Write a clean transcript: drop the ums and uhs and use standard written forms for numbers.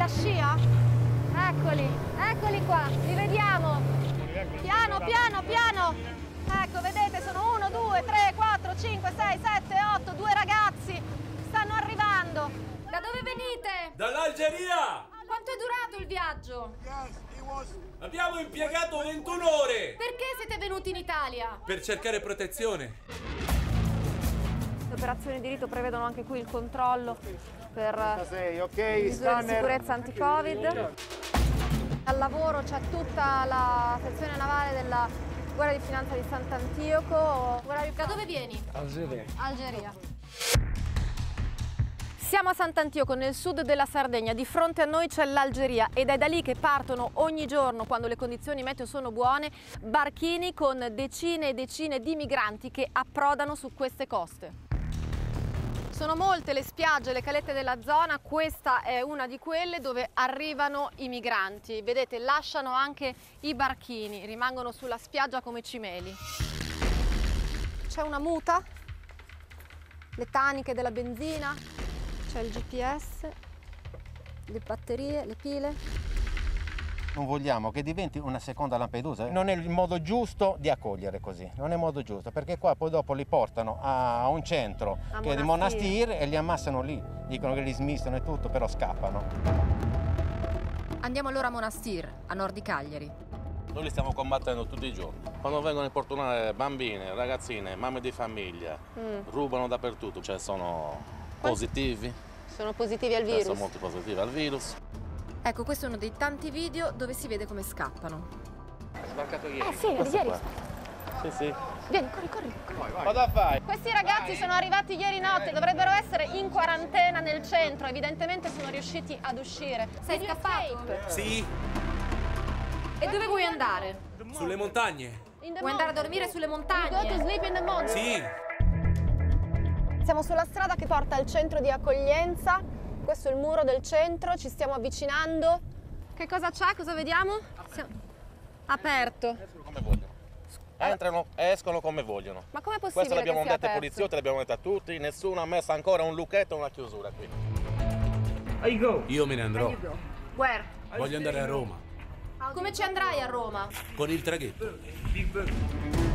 della scia? Eccoli, eccoli qua, li vediamo. Piano, piano, piano. Ecco, vedete, sono 1, 2, 3, 4, 5, 6, 7, 8, 2 ragazzi. Stanno arrivando. Da dove venite? Dall'Algeria! Quanto è durato il viaggio? Abbiamo impiegato 21 ore! Perché siete venuti in Italia? Per cercare protezione. Le operazioni di rito prevedono anche qui il controllo per misure di sicurezza anti-Covid. Al lavoro c'è tutta la sezione navale della Guardia di Finanza di Sant'Antioco. Da dove vieni? Algeria. Algeria. Siamo a Sant'Antioco, nel sud della Sardegna. Di fronte a noi c'è l'Algeria ed è da lì che partono ogni giorno, quando le condizioni meteo sono buone, barchini con decine e decine di migranti che approdano su queste coste. Sono molte le spiagge e le calette della zona, questa è una di quelle dove arrivano i migranti. Vedete, lasciano anche i barchini, rimangono sulla spiaggia come cimeli. C'è una muta, le taniche della benzina, c'è il GPS, le batterie, le pile. Non vogliamo che diventi una seconda Lampedusa. Non è il modo giusto di accogliere così, non è il modo giusto, perché qua poi dopo li portano a un centro che è di Monastir e li ammassano lì. Dicono che li smistano e tutto, però scappano. Andiamo allora a Monastir, a nord di Cagliari. Noi li stiamo combattendo tutti i giorni. Quando vengono a importunare bambine, ragazzine, mamme di famiglia, rubano dappertutto, cioè sono positivi. Sono positivi al virus? Sono molto positivi al virus. Ecco, questo è uno dei tanti video dove si vede come scappano. È sbarcato ieri. Sì, ieri. Sì, sì. Vieni, corri. Cosa fai? Questi ragazzi sono arrivati ieri notte, dovrebbero essere in quarantena nel centro, evidentemente sono riusciti ad uscire. Sei scappato? Sì, E dove vuoi andare? sulle montagne. Vuoi andare a dormire sulle montagne? Sì. Siamo sulla strada che porta al centro di accoglienza. Questo è il muro del centro, ci stiamo avvicinando. Che cosa c'è? Cosa vediamo? Aperto. Escono come vogliono. Entrano e escono come vogliono. Ma com'è possibile Questo l'abbiamo che sia detto ai aperto? poliziotti, l'abbiamo detto a tutti, nessuno ha messo ancora un lucchetto o una chiusura qui. Io me ne andrò. Where? Voglio andare a Roma. Come ci andrai a Roma? Con il traghetto.